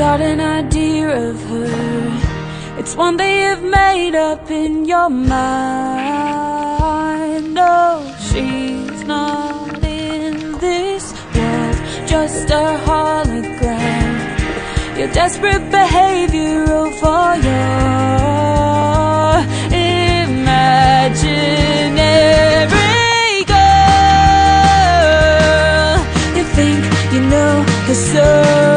got an idea of her. It's one that you've made up in your mind. No, she's not in this world, just a hologram. Your desperate behavior for your imaginary girl. You think you know her so